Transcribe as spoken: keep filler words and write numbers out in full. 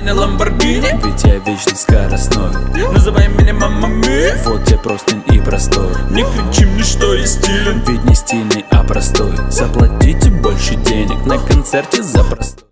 черный Ламборгини, ведь я вечно скоростной. называй меня мама ми. Вот тебе простынь и простой. Не кричи мне, что я стилен, ведь не стильный, а простой. Заплатите больше денег на концерте за простой.